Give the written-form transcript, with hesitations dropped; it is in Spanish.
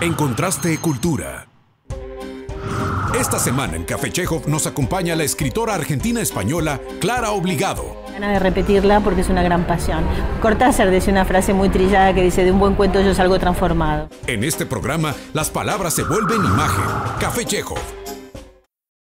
En Contraste Cultura. Esta semana en Café Chekhov nos acompaña la escritora argentina-española Clara Obligado. Ganas de repetirla porque es una gran pasión. Cortázar decía una frase muy trillada que dice: de un buen cuento yo salgo transformado. En este programa, las palabras se vuelven imagen. Café Chekhov.